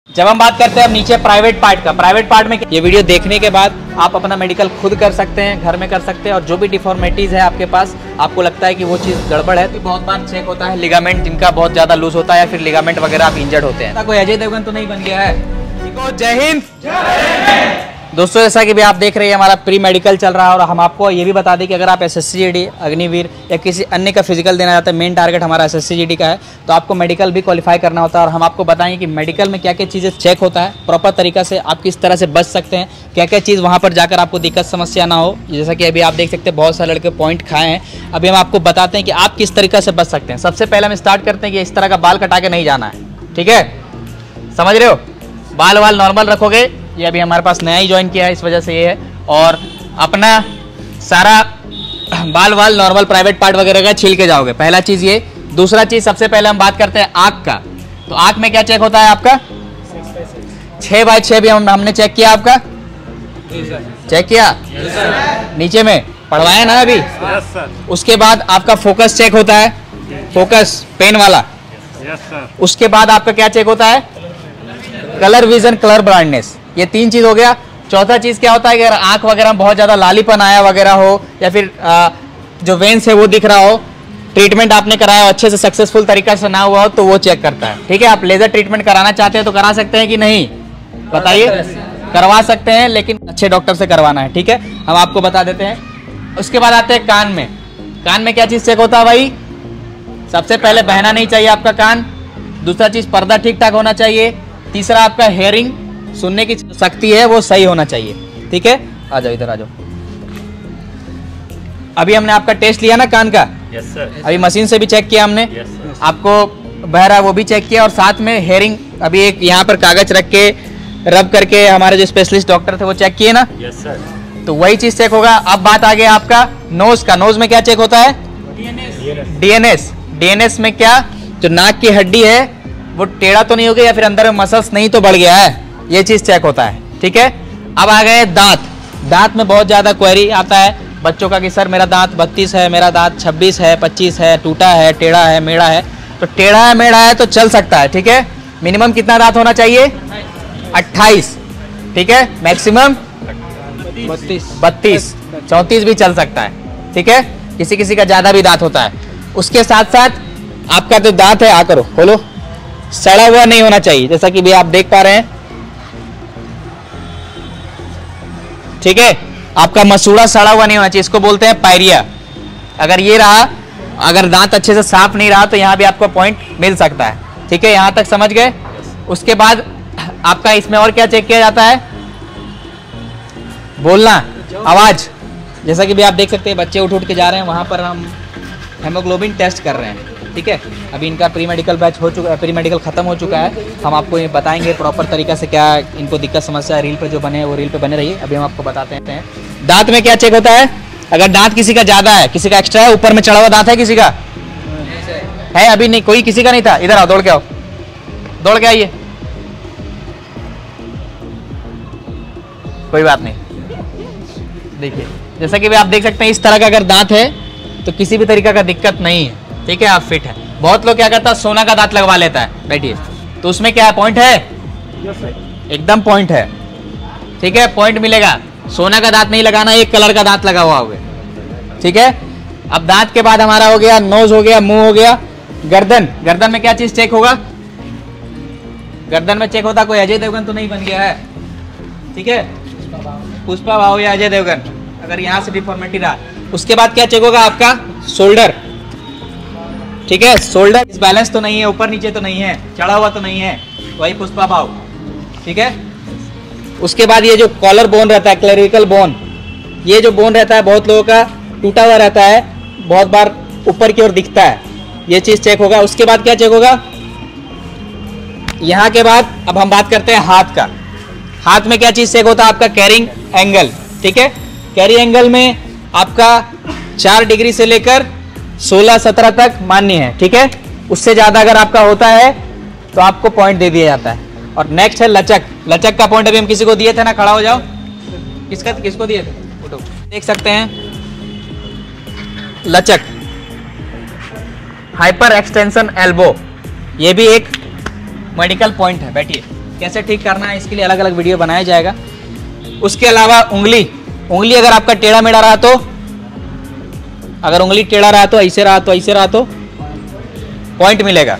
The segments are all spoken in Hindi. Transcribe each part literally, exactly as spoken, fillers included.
जब हम बात करते हैं अब नीचे प्राइवेट पार्ट का, प्राइवेट पार्ट में ये वीडियो देखने के बाद आप अपना मेडिकल खुद कर सकते हैं, घर में कर सकते हैं। और जो भी डिफॉर्मिटीज़ है आपके पास, आपको लगता है कि वो चीज़ गड़बड़ है, तो बहुत बार चेक होता है लिगामेंट जिनका बहुत ज़्यादा लूज होता है या फिर लिगामेंट वगैरह आप इंजर्ड होते हैं। कोई अजय देवगन तो नहीं बन गया है। जय हिंद दोस्तों, जैसा कि भी आप देख रहे हैं हमारा प्री मेडिकल चल रहा है और हम आपको ये भी बता दें कि अगर आप एसएससी जीडी, अग्निवीर या किसी अन्य का फिजिकल देना चाहते हैं, मेन टारगेट हमारा एसएससी जीडी का है, तो आपको मेडिकल भी क्वालिफाई करना होता है। और हम आपको बताएंगे कि मेडिकल में क्या क्या चीज़ें चेक होता है, प्रॉपर तरीका से आप किस तरह से बच सकते हैं, क्या क्या चीज़ वहाँ पर जाकर आपको दिक्कत समस्या ना हो। जैसा कि अभी आप देख सकते हैं बहुत सारे लड़के पॉइंट खाए हैं, अभी हम आपको बताते हैं कि आप किस तरीके से बच सकते हैं। सबसे पहले हम स्टार्ट करते हैं कि इस तरह का बाल कटा के नहीं जाना है, ठीक है, समझ रहे हो, बाल वाल नॉर्मल रखोगे। ये अभी हमारे पास नया ही ज्वाइन किया है, इस वजह से ये है। और अपना सारा बाल वाल नॉर्मल प्राइवेट पार्ट वगैरह का छील के जाओगे, पहला चीज़ ये। दूसरा चीज़ सबसे पहले हम बात करते हैं आँख का। तो आँख में क्या चेक होता है आपका, छः बाय छः भी हम हमने चेक किया, आपका चेक किया नीचे में पढ़वाया ना अभी। उसके बाद आपका फोकस चेक होता है, फोकस पेन वाला। उसके बाद आपका क्या चेक होता है, कलर विजन, कलर ब्लाइंडनेस। ये तीन चीज हो गया। चौथा चीज क्या होता है कि अगर आंख वगैरह में बहुत ज्यादा लालीपन आया वगैरह हो या फिर आ, जो वेन्स है वो दिख रहा हो, ट्रीटमेंट आपने कराया अच्छे से सक्सेसफुल तरीका से ना हुआ हो, तो वो चेक करता है, ठीक है। आप लेजर ट्रीटमेंट कराना चाहते हैं तो करा सकते हैं कि नहीं, बताइए। करवा सकते हैं, लेकिन अच्छे डॉक्टर से करवाना है, ठीक है, हम आपको बता देते हैं। उसके बाद आते हैं कान में। कान में क्या चीज चेक होता है भाई, सबसे पहले बहना नहीं चाहिए आपका कान। दूसरा चीज पर्दा ठीक ठाक होना चाहिए। तीसरा आपका हेयरिंग, सुनने की शक्ति है वो सही होना चाहिए, ठीक है। आ जाओ इधर आ जाओ। अभी हमने आपका टेस्ट लिया ना कान का, यस सर। अभी मशीन से भी चेक किया हमने, यस सर। आपको बह रहा है वो भी चेक किया। और साथ में हेयरिंग अभी एक यहाँ पर कागज रख के रब करके हमारे जो स्पेशलिस्ट डॉक्टर थे वो चेक किए ना, यस सर। तो वही चीज चेक होगा। अब बात आ गया आपका नोज का। नोज में क्या चेक होता है, डीएनएस। डीएनएस में क्या, जो नाक की हड्डी है वो टेढ़ा तो नहीं हो गया या फिर अंदर में मसल्स नहीं तो बढ़ गया है, ये चीज चेक होता है, ठीक है। अब आ गए दांत। दांत में बहुत ज्यादा क्वेरी आता है बच्चों का कि सर मेरा दांत बत्तीस है, मेरा दांत छब्बीस है, पच्चीस है, टूटा है, टेढ़ा है, मेढ़ा है। तो टेढ़ा है, मेढ़ा है तो चल सकता है, ठीक है। मिनिमम कितना दांत होना चाहिए, अट्ठाईस, ठीक है। मैक्सिमम बत्तीस, बत्तीस, चौंतीस भी चल सकता है, ठीक है। किसी किसी का ज्यादा भी दांत होता है। उसके साथ साथ आपका जो दांत है, आ करो खोलो, सड़ा हुआ नहीं होना चाहिए, जैसा कि भी आप देख पा रहे हैं, ठीक है। आपका मसूड़ा सड़ा हुआ नहीं होना चाहिए, इसको बोलते हैं पायरिया। अगर ये रहा, अगर दांत अच्छे से साफ नहीं रहा तो यहाँ भी आपको पॉइंट मिल सकता है, ठीक है। यहाँ तक समझ गए। उसके बाद आपका इसमें और क्या चेक किया जाता है, बोलना, आवाज। जैसा कि भी आप देख सकते हैं बच्चे उठ उठ के जा रहे हैं, वहां पर हम हेमोग्लोबिन टेस्ट कर रहे हैं, ठीक है। अभी इनका प्री मेडिकल बैच हो चुका है, प्री मेडिकल खत्म हो चुका है। हम आपको ये बताएंगे प्रॉपर तरीका से क्या इनको दिक्कत समस्या है। रील पे जो बने हैं वो रील पे बने रहिए। अभी हम आपको बताते हैं दांत में क्या चेक होता है। अगर दांत किसी का ज्यादा है, किसी का एक्स्ट्रा है, ऊपर में चढ़ा हुआ दांत है, किसी का है, अभी नहीं, कोई किसी का नहीं था। इधर आओ, दौड़ के आओ, दौड़ के आइए, कोई बात नहीं। देखिए जैसा कि भी आप देख सकते हैं, इस तरह का अगर दांत है तो किसी भी तरीका का दिक्कत नहीं है, ठीक है, आप फिट है। बहुत लोग क्या करता है, सोना का दांत लगवा लेता है, बैठिए, तो उसमें क्या पॉइंट है, एकदम पॉइंट है, ठीक है, पॉइंट मिलेगा। सोना का दांत नहीं लगाना, एक कलर का दांत लगा हुआ होगा, ठीक है। अब दांत के बाद हमारा हो गया नोज, हो गया मुंह, हो गया गर्दन। गर्दन में क्या चीज चेक होगा, गर्दन में चेक होता, कोई अजय देवगन तो नहीं बन गया है, ठीक है, पुष्पा भाव या अजय देवगन, अगर यहाँ से डिफॉर्मिटी रहा। उसके बाद क्या चेक होगा आपका, शोल्डर, ठीक है। शोल्डर बैलेंस तो नहीं है, ऊपर नीचे तो नहीं है, चढ़ा हुआ तो नहीं है, वही पुष्पा भाव, ठीक है। उसके बाद ये जो कॉलर बोन रहता है, क्लेरिकल बोन, ये जो बोन रहता है बहुत लोगों का टूटा हुआ रहता है, बहुत बार ऊपर की ओर दिखता है, ये चीज चेक होगा। उसके बाद क्या चेक होगा, यहाँ के बाद अब हम बात करते हैं हाथ का। हाथ में क्या चीज चेक होता है, आपका कैरिंग एंगल, ठीक है। कैरी एंगल में आपका चार डिग्री से लेकर सोलह सत्रह तक मान्य है, ठीक है। उससे ज्यादा अगर आपका होता है तो आपको पॉइंट दे दिया जाता है। और नेक्स्ट है लचक। लचक का पॉइंट अभी हम किसी को दिए थे ना, खड़ा हो जाओ, किसका किसको दिए थे, उठो, देख सकते हैं लचक, हाइपर एक्सटेंशन एल्बो, ये भी एक मेडिकल पॉइंट है, बैठिए। कैसे ठीक करना है इसके लिए अलग अलग वीडियो बनाया जाएगा। उसके अलावा उंगली उंगली अगर आपका टेढ़ा मेढ़ा रहा तो, अगर उंगली टेढ़ा रहा तो, ऐसे रहा तो, ऐसे रहा तो पॉइंट मिलेगा।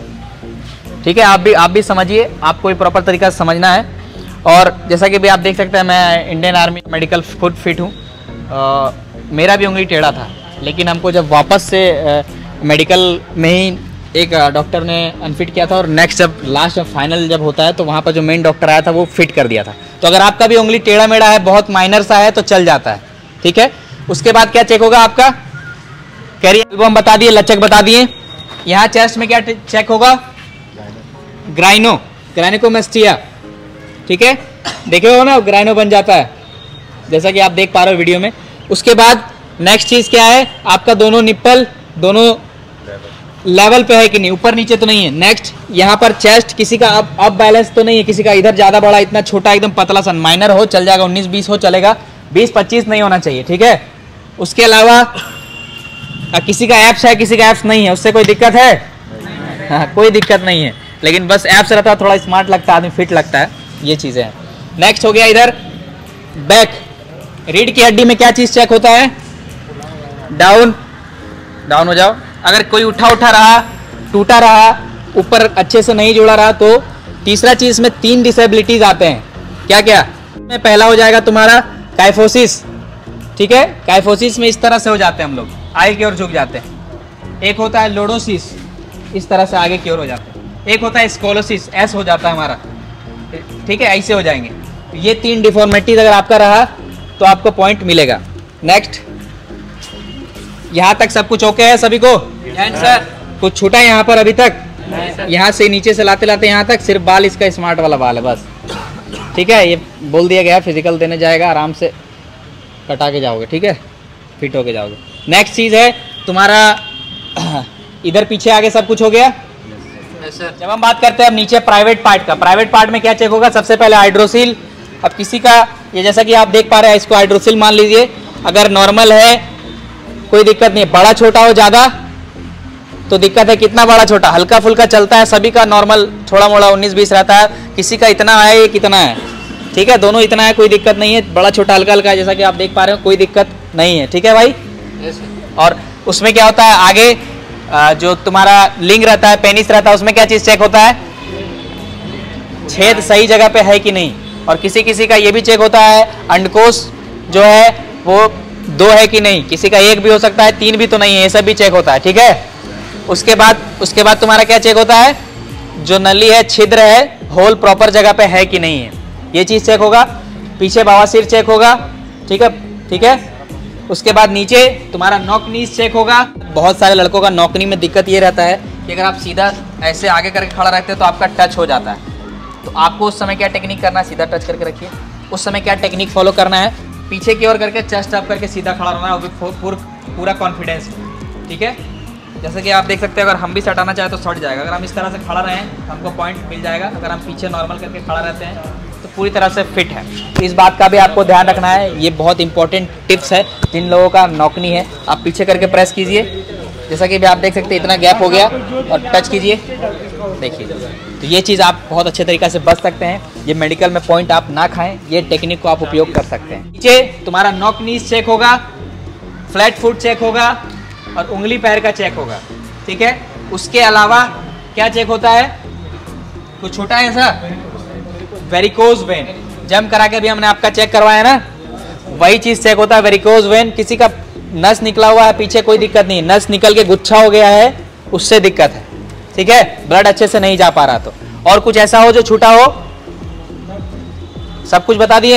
ठीक है, आप भी आप भी समझिए, आपको भी प्रॉपर तरीका से समझना है। और जैसा कि भी आप देख सकते हैं, मैं Indian army medical foot fit हूँ। मेरा भी उंगली टेढ़ा था, लेकिन हमको जब वापस से आ, मेडिकल में ही एक डॉक्टर ने अनफिट किया था, और नेक्स्ट जब लास्ट जब फाइनल जब होता है तो वहाँ पर जो मेन डॉक्टर आया था वो फिट कर दिया था। तो अगर आपका भी उंगली टेढ़ा मेढ़ा है, बहुत माइनर सा है, तो चल जाता है। ठीक है, उसके बाद क्या चेक होगा आपका, कैरियर एल्बम बता दिए, लचक बता दिए। यहाँ चेस्ट में क्या चेक होगा, ग्राइनो ग्राइनोकोमेस्टिया। ठीक है, देखे हो ना, ग्राइनो बन जाता है जैसा कि आप देख पा रहे हो वीडियो में। उसके बाद नेक्स्ट चीज क्या है, आपका दोनों निप्पल दोनों लेवल पे है कि नहीं, ऊपर नीचे तो नहीं है। नेक्स्ट यहाँ पर चेस्ट किसी का अप अप बैलेंस तो नहीं है, किसी का इधर ज्यादा बड़ा, इतना छोटा, एकदम पतला सा, माइनर हो चल जाएगा, उन्नीस बीस हो चलेगा, बीस पच्चीस नहीं होना चाहिए। ठीक है, उसके अलावा किसी का एप्स है, किसी का एप्स नहीं है, उससे कोई दिक्कत है? हाँ, कोई दिक्कत नहीं है, लेकिन बस एप्स रहता है थोड़ा स्मार्ट लगता है, आदमी फिट लगता है, ये चीजें हैं। नेक्स्ट हो गया इधर बैक, रीढ़ की हड्डी में क्या चीज चेक होता है, डाउन डाउन हो जाओ। अगर कोई उठा उठा रहा, टूटा रहा, ऊपर अच्छे से नहीं जुड़ा रहा, तो तीसरा चीज में तीन डिसेबिलिटीज आते हैं। क्या क्या में पहला हो जाएगा तुम्हारा काइफोसिस। ठीक है, काइफोसिस में इस तरह से हो जाते हैं हम लोग, आगे की ओर झुक जाते हैं। एक होता है लोडोसिस, इस तरह से आगे की ओर हो जाते हैं। एक होता है स्कोलोसिस, एस हो जाता है हमारा। ठीक है, ऐसे हो जाएंगे। ये तीन डिफॉर्मिटीज अगर आपका रहा तो आपको पॉइंट मिलेगा। नेक्स्ट, यहाँ तक सब कुछ ओके है सभी को? सर कुछ छूटा है यहाँ पर अभी तक? यहाँ से नीचे से लाते लाते यहाँ तक, सिर्फ बाल इसका स्मार्ट वाला बाल है बस। ठीक है, ये बोल दिया गया, फिजिकल देने जाएगा, आराम से कटा के जाओगे। ठीक है, फिट होके जाओगे। नेक्स्ट चीज है तुम्हारा इधर पीछे आगे सब कुछ हो गया। सर जब हम बात करते हैं अब नीचे प्राइवेट पार्ट का, प्राइवेट पार्ट में क्या चेक होगा, सबसे पहले हाइड्रोसिल। अब किसी का ये जैसा कि आप देख पा रहे हैं, इसको हाइड्रोसिल मान लीजिए, अगर नॉर्मल है कोई दिक्कत नहीं, बड़ा छोटा हो ज्यादा तो दिक्कत है। कितना बड़ा छोटा, हल्का फुल्का चलता है, सभी का नॉर्मल थोड़ा मोड़ा उन्नीस बीस रहता है, किसी का इतना है, ये कितना है। ठीक है, दोनों इतना है, कोई दिक्कत नहीं है, बड़ा छोटा हल्का हल्का है, जैसा कि आप देख पा रहे हो, कोई दिक्कत नहीं है। ठीक है भाई। और उसमें क्या होता है, आगे जो तुम्हारा लिंग रहता है, पेनिस रहता है, उसमें क्या चीज चेक होता है, छेद सही जगह पे है कि नहीं। और किसी किसी का ये भी चेक होता है, अंडकोश जो है वो दो है कि नहीं, किसी का एक भी हो सकता है, तीन भी तो नहीं है, ये सब भी चेक होता है। ठीक है, उसके बाद उसके बाद तुम्हारा क्या चेक होता है, जो नली है, छिद्र है, होल प्रॉपर जगह पे है कि नहीं है, ये चीज चेक होगा। पीछे बवासीर चेक होगा। ठीक है, ठीक है। उसके बाद नीचे तुम्हारा नॉकनीज चेक होगा। बहुत सारे लड़कों का नॉकनी में दिक्कत ये रहता है कि अगर आप सीधा ऐसे आगे करके खड़ा रहते हैं तो आपका टच हो जाता है। तो आपको उस समय क्या टेक्निक करना है, सीधा टच करके रखिए। उस समय क्या टेक्निक फॉलो करना है, पीछे की ओर करके चेस्ट अप करके सीधा खड़ा रहना है, वो भी पूरा कॉन्फिडेंस। ठीक है, जैसे कि आप देख सकते हैं, अगर हम भी सटाना चाहे तो सट जाएगा। अगर हम इस तरह से खड़ा रहे हमको पॉइंट मिल जाएगा। अगर हम पीछे नॉर्मल करके खड़ा रहते हैं तो पूरी तरह से फिट है। इस बात का भी आपको ध्यान रखना है, ये बहुत इंपॉर्टेंट टिप्स है। जिन लोगों का नॉकनी है, आप पीछे करके प्रेस कीजिए, जैसा कि भी आप देख सकते हैं, इतना गैप हो गया, और टच कीजिए, देखिए। तो ये चीज़ आप बहुत अच्छे तरीके से बच सकते हैं। ये मेडिकल में पॉइंट आप ना खाएं, ये टेक्निक को आप उपयोग कर सकते हैं। नीचे तुम्हारा नॉकनीज चेक होगा, फ्लैट फुट चेक होगा, और उंगली पैर का चेक होगा। ठीक है, उसके अलावा क्या चेक होता है, कुछ छोटा है ऐसा, वेरिकोज वेन। जम करा के भी हमने आपका चेक करवाया ना, वही चीज चेक होता है, वेरिकोज वेन। किसी का नस निकला हुआ है पीछे, कोई दिक्कत नहीं, नस निकल के गुच्छा हो गया है, उससे दिक्कत है। ठीक है, ब्लड अच्छे से नहीं जा पा रहा तो। और कुछ ऐसा हो जो छूटा हो, सब कुछ बता दिए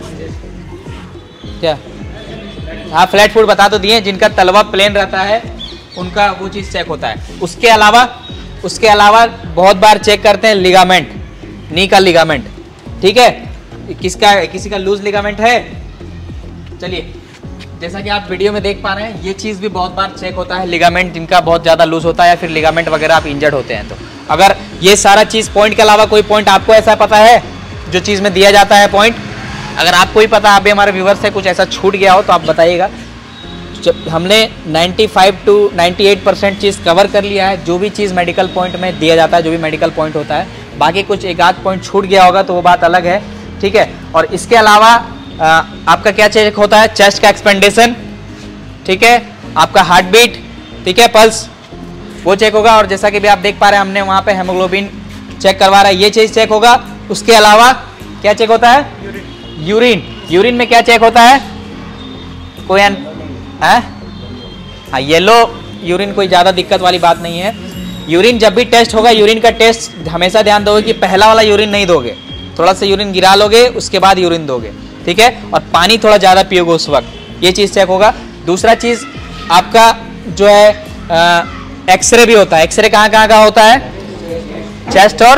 क्या? हाँ, फ्लैट फुट बता तो दिए। जिनका तलवा प्लेन रहता है उनका वो चीज चेक होता है। उसके अलावा उसके अलावा बहुत बार चेक करते हैं लिगामेंट, नी का लिगामेंट। ठीक है, किसका किसी का लूज लिगामेंट है। चलिए, जैसा कि आप वीडियो में देख पा रहे हैं, ये चीज़ भी बहुत बार चेक होता है, लिगामेंट जिनका बहुत ज़्यादा लूज होता है, या फिर लिगामेंट वगैरह आप इंजर्ड होते हैं। तो अगर ये सारा चीज़ पॉइंट के अलावा कोई पॉइंट आपको ऐसा पता है जो चीज़ में दिया जाता है पॉइंट, अगर आपको ही पता, आप भी हमारे व्यूवर्स से कुछ ऐसा छूट गया हो तो आप बताइएगा। हमने पचानवे टू अट्ठानवे परसेंट चीज़ कवर कर लिया है। जो भी चीज़ मेडिकल पॉइंट में दिया जाता है, जो भी मेडिकल पॉइंट होता है, बाकी कुछ एक आध पॉइंट छूट गया होगा तो वो बात अलग है, ठीक है। और इसके अलावा आ, आपका क्या चेक होता है, चेस्ट का एक्सपेंडेशन, ठीक है, आपका हार्ट बीट, ठीक है, पल्स वो चेक होगा। और जैसा कि भी आप देख पा रहे हैं हमने वहां पे हेमोग्लोबिन चेक करवा रहा है, ये चीज चेक होगा। उसके अलावा क्या चेक होता है, यूरिन। यूरिन में क्या चेक होता है, कोई है हाँ, येलो यूरिन कोई ज्यादा दिक्कत वाली बात नहीं है। यूरिन जब भी टेस्ट होगा, यूरिन का टेस्ट हमेशा ध्यान दोगे कि पहला वाला यूरिन नहीं दोगे, थोड़ा सा यूरिन गिरा लोगे उसके बाद यूरिन दोगे, ठीक है। और पानी थोड़ा ज्यादा पियोगे उस वक्त, ये चीज चेक होगा। दूसरा चीज आपका जो है एक्सरे भी होता है। एक्सरे कहाँ कहाँ का होता है, चेस्ट और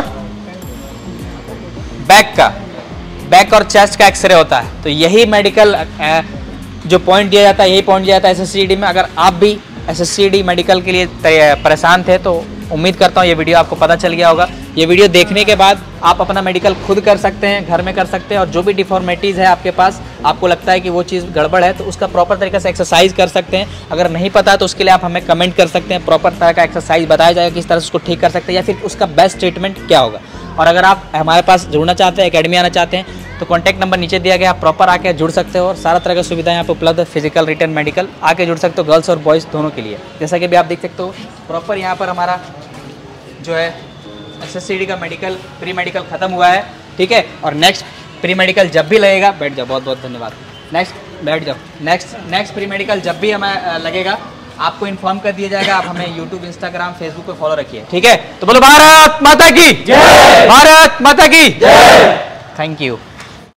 बैक का, बैक और चेस्ट का एक्सरे होता है। तो यही मेडिकल जो पॉइंट दिया जाता है, यही पॉइंट दिया जाता है एसएससीडी में। अगर आप भी एसएससीडी मेडिकल के लिए परेशान थे तो उम्मीद करता हूँ ये वीडियो आपको पता चल गया होगा। ये वीडियो देखने के बाद आप अपना मेडिकल खुद कर सकते हैं, घर में कर सकते हैं। और जो भी डिफॉर्मेटीज़ है आपके पास, आपको लगता है कि वो चीज़ गड़बड़ है तो उसका प्रॉपर तरीके से एक्सरसाइज कर सकते हैं। अगर नहीं पता है तो उसके लिए आप हमें कमेंट कर सकते हैं, प्रॉपर तरह का एक्सरसाइज बताया जाएगा किस तरह से उसको ठीक कर सकते हैं या फिर उसका बेस्ट ट्रीटमेंट क्या होगा। और अगर आप हमारे पास जुड़ना चाहते हैं, एकेडमी आना चाहते हैं तो कॉन्टैक्ट नंबर नीचे दिया गया, आप प्रॉपर आके जुड़ सकते हो। और सारा तरह की सुविधा यहाँ पर उपलब्ध है, फिजिकल, रिटर्न, मेडिकल, आके जुड़ सकते हो गर्ल्स और बॉयज़ दोनों के लिए। जैसा कि भी आप देख सकते हो प्रॉपर यहाँ पर हमारा जो है एसएससीडी का मेडिकल प्री मेडिकल खत्म हुआ है, ठीक है। और नेक्स्ट प्री मेडिकल जब भी लगेगा, बैठ जाओ, बहुत बहुत धन्यवाद, नेक्स्ट बैठ जाओ, नेक्स्ट नेक्स्ट प्री मेडिकल जब भी हमें लगेगा आपको इन्फॉर्म कर दिया जाएगा। आप हमें यूट्यूब, इंस्टाग्राम, फेसबुक पे फॉलो रखिए, ठीक है। तो बोलो भारत माता की जय, भारत माता की जय, थैंक यू।